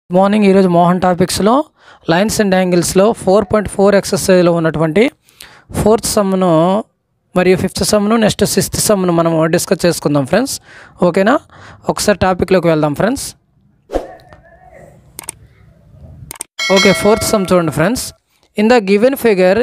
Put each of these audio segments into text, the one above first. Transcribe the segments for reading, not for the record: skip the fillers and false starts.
Morning ఈరోజు మోహన్ టాపిక్స్లో lines and యాంగిల్స్లో 4.4 ఎక్సర్సైజ్లో ఉన్నటువంటి 4th సమ్ను మరియు 5th సమ్ను నెక్స్ట్ 6th సమ్ను మనం డిస్కస్ చేసుకుందాం ఫ్రెండ్స్. ఓకేనా, ఒకసారి టాపిక్లోకి వెళ్దాం ఫ్రెండ్స్. ఓకే, 4th సమ్ చూడండి friends. In the given figure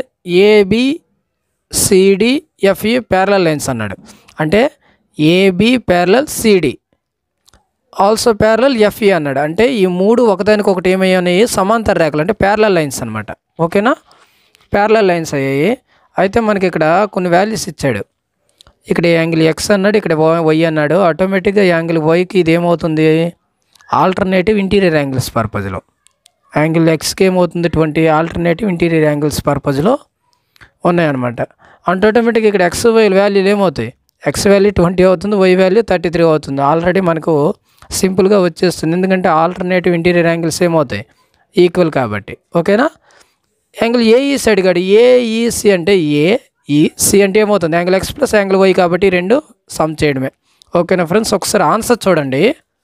ABCDFE parallel lines అన్నాడు. అంటే AB parallel CD also parallel FE అన్నాడు. అంటే ఈ మూడు ఒకదానికొకటి ఏమయ్యాయి, సమాంతర రేఖలు, అంటే ప్యారలల్ లైన్స్ అనమాట. ఓకేనా, ప్యారలల్ లైన్స్ అయ్యాయి. అయితే మనకి ఇక్కడ కొన్ని వాల్యూస్ ఇచ్చాడు. ఇక్కడ యాంగిల్ X అన్నాడు, ఇక్కడ Y అన్నాడు. ఆటోమేటిక్గా యాంగిల్ Yకి ఇది ఏమవుతుంది, ఆల్టర్నేటివ్ ఇంటీరియర్ యాంగిల్స్ పర్పస్లో. యాంగిల్ Xకి ఏమవుతుంది 20, ఆల్టర్నేటివ్ ఇంటీరియర్ యాంగిల్స్ పర్పస్లో ఉన్నాయన్నమాట. అంటే ఆటోమేటిక్గా ఇక్కడ XY వాల్యూలు ఏమవుతాయి, X వాల్యూ 20 అవుతుంది, Y వాల్యూ 33 అవుతుంది. ఆల్రెడీ మనకు సింపుల్గా వచ్చేస్తుంది, ఎందుకంటే ఆల్టర్నేటివ్ ఇంటీరియర్ యాంగిల్స్ ఏమవుతాయి, ఈక్వల్ కాబట్టి. ఓకేనా, యాంగిల్ AEC అడిగాడు. AEC అంటే AEC అంటే ఏమవుతుంది, angle X plus angle Y కాబట్టి రెండు సమ్ చేయడమే. ఓకేనా ఫ్రెండ్స్, ఒకసారి ఆన్సర్ చూడండి.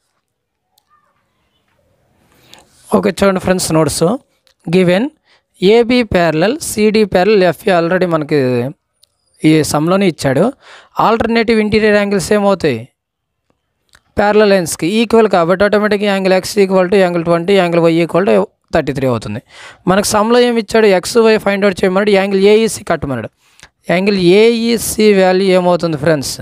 ఓకే చూడండి friends, notes given AB parallel CD parallel FE already మనకి ఈ సమ్లోనే ఇచ్చాడు. ఆల్టర్నేటివ్ ఇంటీరియర్ యాంగిల్స్ ఏమవుతాయి, ప్యారలల్ లైన్స్కి ఈక్వల్ కాబట్టి ఆటోమేటిక్గా angle X equal to angle 20, angle Y equal to 33 అవుతుంది. మనకు సమ్లో ఏమి ఇచ్చాడు, XY ఫైండ్ అవుట్ చేయమన్నాడు, యాంగిల్ AEC కట్టమన్నాడు. యాంగిల్ AEC వాల్యూ ఏమవుతుంది friends,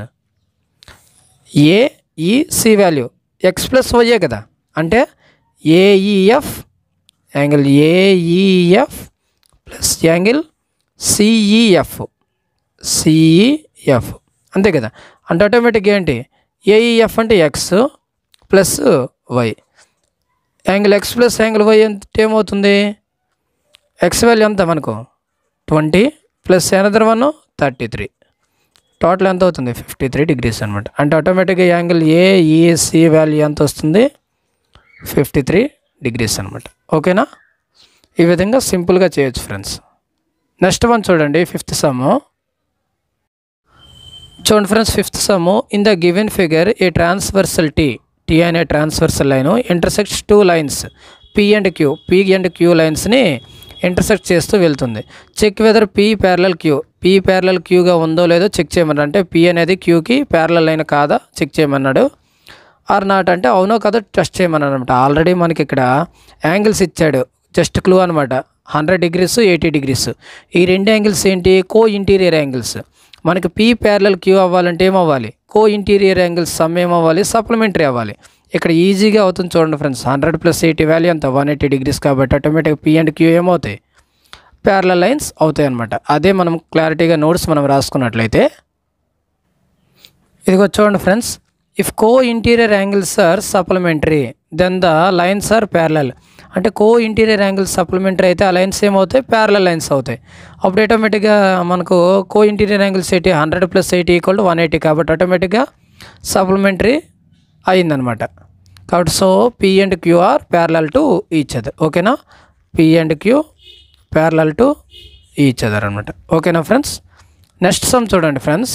AEC value X plus Y కదా. అంటే AEF angle AEF plus angle CEF అంతే కదా. అంటే ఆటోమేటిక్గా ఏంటి, AEF అంటే X plus Y, angle X plus angle Y అంటే ఏమవుతుంది, X వాల్యూ ఎంత మనకు 20 ప్లస్ అనదర్ 1 33, టోటల్ ఎంత అవుతుంది 53 డిగ్రీస్ అనమాట. అంటే ఆటోమేటిక్గా యాంగిల్ AEC వాల్యూ ఎంత వస్తుంది, 53 డిగ్రీస్ అనమాట. ఓకేనా, ఈ విధంగా సింపుల్గా చేయొచ్చు ఫ్రెండ్స్. నెక్స్ట్ వన్ చూడండి, 5th సమ్ చూడండి friends. 5th sum, in the given figure a transversal T అనే transversal line intersects two lines P and Q లైన్స్ని ఇంటర్సెక్ట్ చేస్తూ వెళ్తుంది. చెక్ వెదర్ P ప్యారలల్ Qగా ఉందో లేదో చెక్ చేయమన్నాడు. అంటే P అనేది Qకి ప్యారలల్ లైన్ కాదా చెక్ చేయమన్నాడు. ఆర్ నాట్ అంటే అవునో కాదో టెస్ట్ చేయమన్నాడు అనమాట. ఆల్రెడీ మనకి ఇక్కడ యాంగిల్స్ ఇచ్చాడు, జస్ట్ క్లూ అనమాట. 100 డిగ్రీస్ 80 డిగ్రీస్. ఈ రెండు యాంగిల్స్ ఏంటి, కో ఇంటీరియర్ యాంగిల్స్. మనకి P ప్యారలల్ Q అవ్వాలంటే ఏమవ్వాలి, కో ఇంటీరియర్ యాంగిల్స్ సమ్ ఏమవ్వాలి, సప్లిమెంటరీ అవ్వాలి. ఇక్కడ ఈజీగా అవుతుంది చూడండి ఫ్రెండ్స్. 100 ప్లస్ 80 వాల్యూ అంత 180 డిగ్రీస్ కాబట్టి ఆటోమేటిక్ P అండ్ Q ఏమవుతాయి, ప్యారలల్ లైన్స్ అవుతాయి అనమాట. అదే మనం క్లారిటీగా నోట్స్ మనం రాసుకున్నట్లయితే ఇదిగో చూడండి friends. If co interior angles are supplementary then the lines are parallel. అంటే కో ఇంటీరియర్ యాంగిల్స్ సప్లిమెంటరీ అయితే ఆ లైన్స్ ఏమవుతాయి, ప్యారలల్ లైన్స్ అవుతాయి. అప్పుడు ఆటోమేటిక్గా మనకు co interior angles 100 plus 80 equal to 180 కాబట్టి ఆటోమేటిక్గా సప్లిమెంటరీ అయిందనమాట. కాబట్టి so P and Q are parallel to each other. ఓకేనా, P and Q parallel to each other అనమాట. ఓకేనా ఫ్రెండ్స్. నెక్స్ట్ సమ్ చూడండి ఫ్రెండ్స్.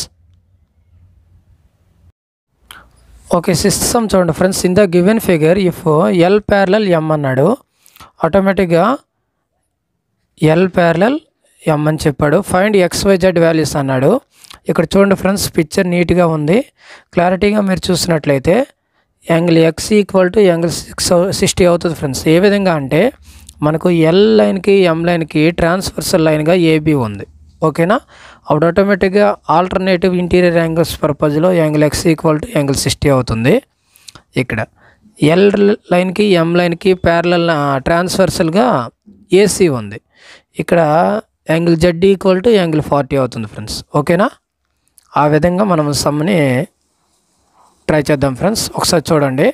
ఓకే, 6th సమ్ చూడండి friends. In the given figure if L parallel M అన్నాడు. ఆటోమేటిక్గా L parallel M అని చెప్పాడు. Find XYZ values అన్నాడు. ఇక్కడ చూడండి ఫ్రెండ్స్, పిక్చర్ నీట్గా ఉంది. క్లారిటీగా మీరు చూసినట్లయితే angle X equal to angle 60 అవుతుంది ఫ్రెండ్స్. ఏ విధంగా అంటే మనకు L లైన్కి M లైన్కి ట్రాన్స్వర్సల్ లైన్గా AB ఉంది. ఓకేనా, అప్పుడు ఆటోమేటిక్గా ఆల్టర్నేటివ్ ఇంటీరియర్ యాంగిల్స్ పర్పస్లో angle X equal to angle 60 అవుతుంది. ఇక్కడ L లైన్కి M లైన్కి ప్యారలల్ ట్రాన్స్వర్సల్గా AC ఉంది. ఇక్కడ angle Z equal to angle 40 అవుతుంది ఫ్రెండ్స్. ఓకేనా, ఆ విధంగా మనం సమ్ని ట్రై చేద్దాం ఫ్రెండ్స్. ఒకసారి చూడండి.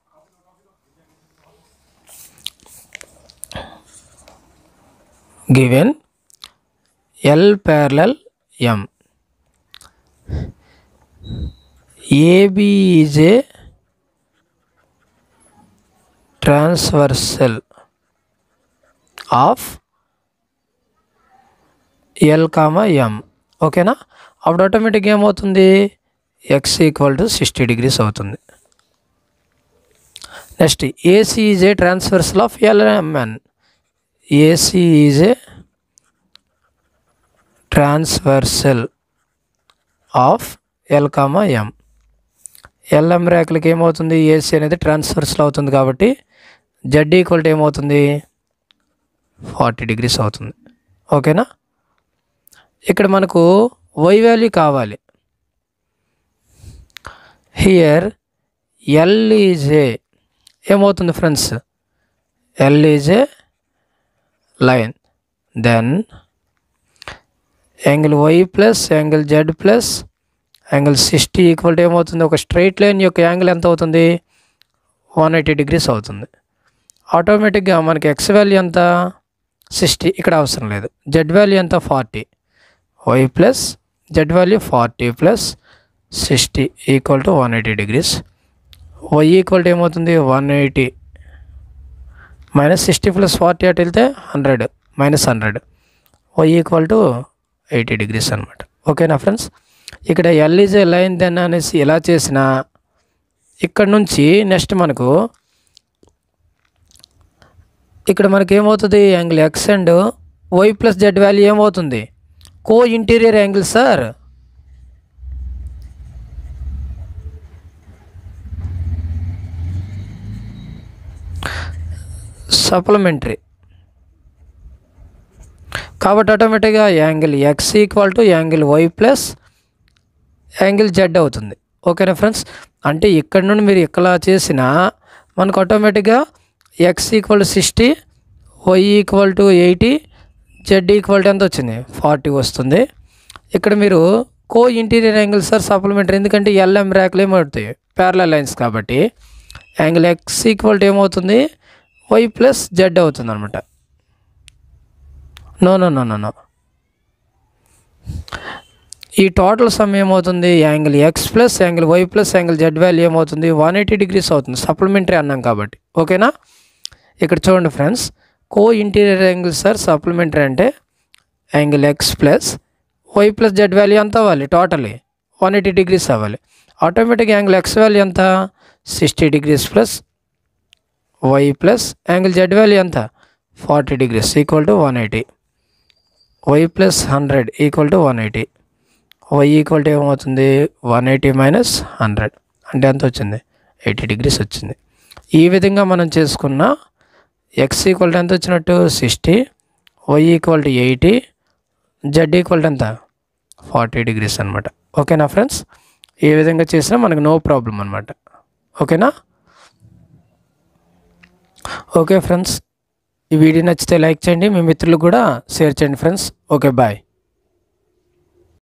Given L parallel M, AB is a transversal of L, M. ఓకేనా, అప్పుడు ఆటోమేటిక్గా ఏమవుతుంది, X ఈక్వల్ టు 60 డిగ్రీస్ అవుతుంది. Next AC is a transversal of LMN. AC is a transversal of L comma M. LM రేఖలకి ఏమవుతుంది, AC అనేది transversal అవుతుంది కాబట్టి జెడ్ ఈక్వల్ టు ఏమవుతుంది, 40 degrees అవుతుంది. ఓకేనా. ఇక్కడ మనకు వై వాల్యూ కావాలి. హియర్ ఎల్ ఈజ్ ఏ ఏమవుతుంది friends, L is a line, then angle Y plus angle Z plus angle 60 equal to ఏమవుతుంది, ఒక స్ట్రైట్ లైన్ యొక్క యాంగిల్ ఎంత అవుతుంది, 180 degrees అవుతుంది. ఆటోమేటిక్గా మనకి ఎక్స్ వాల్యూ ఎంత 60, ఇక్కడ అవసరం లేదు. జెడ్ వాల్యూ ఎంత 40, Y plus Z value 40 plus 60 equal to 180 degrees. Y equal to ఏమవుతుంది, 180 మైనస్ 60 ప్లస్ 40 అటు వెళ్తే 100 minus 100, Y equal to 80 degrees అనమాట. ఓకేనా ఫ్రెండ్స్. ఇక్కడ L is a line then అనేసి ఎలా చేసినా ఇక్కడ నుంచి నెక్స్ట్ మనకు ఇక్కడ మనకి ఏమవుతుంది, angle X and Y plus Z value ఏమవుతుంది, co interior angle are. Supplementary కాబట్టి ఆటోమేటిక్గా angle X equal to angle Y plus angle Z అవుతుంది. ఓకేనా ఫ్రెండ్స్. అంటే ఇక్కడ నుండి మీరు ఇక్కడ చేసినా మనకు ఆటోమేటిక్గా X equal to 60, Y equal to 80, Z equal to ఎంత వచ్చింది, 40 వస్తుంది. ఇక్కడ మీరు co interior angle are supplementary, ఎందుకంటే ఎల్ఎం రేఖలు ఏమవుతాయి, ప్యారలల్ లైన్స్ కాబట్టి యాంగిల్ ఎక్స్ ఈక్వల్ టు ఏమవుతుంది, వై ప్లస్ జెడ్ అవుతుంది అనమాట. No no no no no ఈ టోటల్ సమ్ ఏమవుతుంది, angle X plus angle Y plus angle Z value ఏమవుతుంది, 180 degrees అవుతుంది. సప్లిమెంటరీ అన్నాం కాబట్టి. ఓకేనా. ఇక్కడ చూడండి friends, co interior angle are supplementary అంటే angle X plus Y plus Z value ఎంత అవ్వాలి, టోటలీ 180 degrees అవ్వాలి. ఆటోమేటిక్ యాంగిల్ ఎక్స్ వాల్యూ ఎంత, 60 degrees plus Y plus angle Z value ఎంత, 40 degrees equal to 180, Y plus 100 equal to 180, Y equal to ఏమవుతుంది, 180 minus 100 అంటే ఎంత వచ్చింది, 80 degrees వచ్చింది. ఈ విధంగా మనం చేసుకున్న ఎక్స్ ఈక్వల్ టు ఎంత వచ్చినట్టు 60, Y equal to 80, Z equal to ఎంత 40 degrees అనమాట. ఓకేనా ఫ్రెండ్స్. ఈ విధంగా చేసినా మనకు నో ప్రాబ్లం అనమాట. ఓకేనా. ఓకే ఫ్రెండ్స్, ఈ వీడియో నచ్చితే లైక్ చేయండి, మీ మిత్రులకు కూడా షేర్ చేయండి ఫ్రెండ్స్. Okay bye.